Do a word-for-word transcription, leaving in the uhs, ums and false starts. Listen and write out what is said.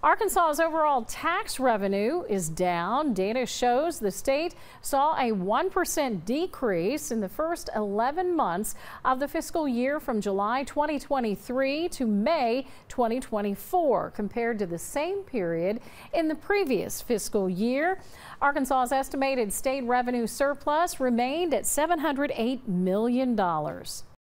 Arkansas's overall tax revenue is down. Data shows the state saw a one percent decrease in the first eleven months of the fiscal year from July twenty twenty-three to May twenty twenty-four compared to the same period in the previous fiscal year. Arkansas's estimated state revenue surplus remained at seven hundred eight million dollars.